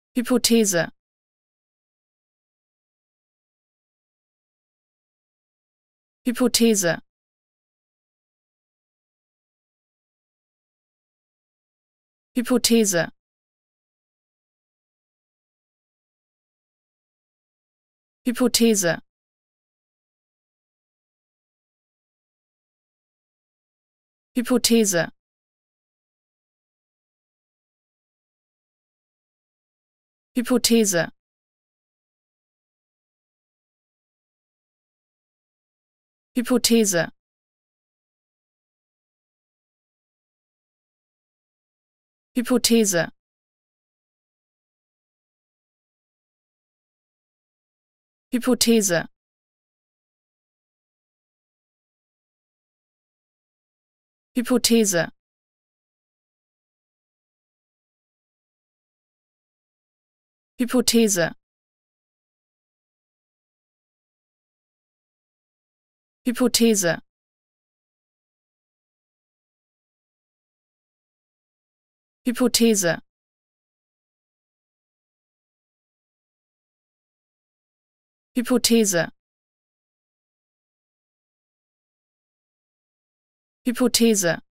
Hypothese. Hypothese. Hypothese. Hypothese. Hypothese. Hypothese. Hypothese. Hypothese. Hypothese. Hypothese. Hypothese. Hypothese. Hypothese. Hypothese. Hypothese.